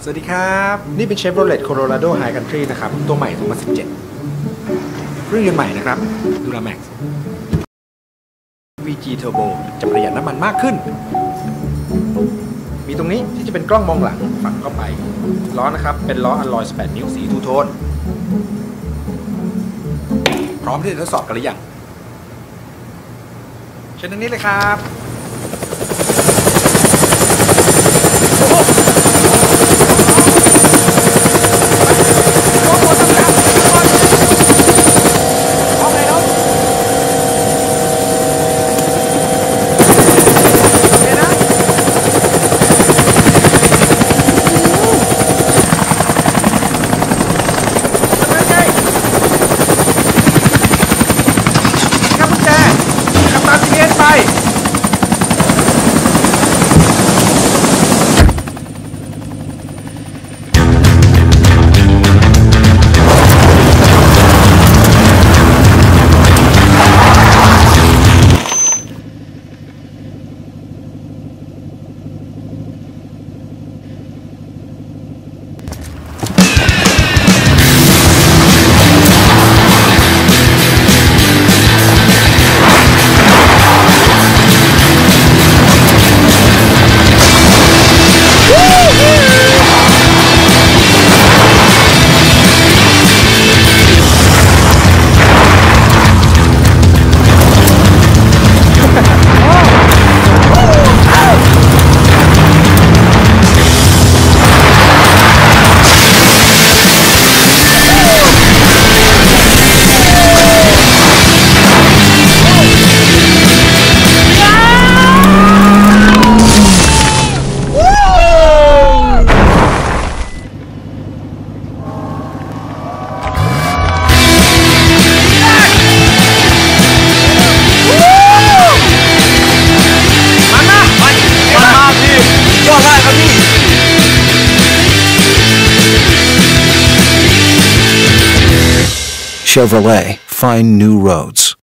สวัสดีครับนี่เป็น Chevrolet Colorado High Country นะครับตัวใหม่2017เครื่องยนต์ใหม่นะครับ Duramax VG Turbo จะประหยัดน้ำมันมากขึ้นมีตรงนี้ที่จะเป็นกล้องมองหลังฝังเข้าไปล้อนะครับเป็นล้ออัลลอย18 นิ้วสีทูโทนพร้อมที่จะทดสอบกันหรือยังเช่นนี้เลยครับ Chevrolet, find new roads.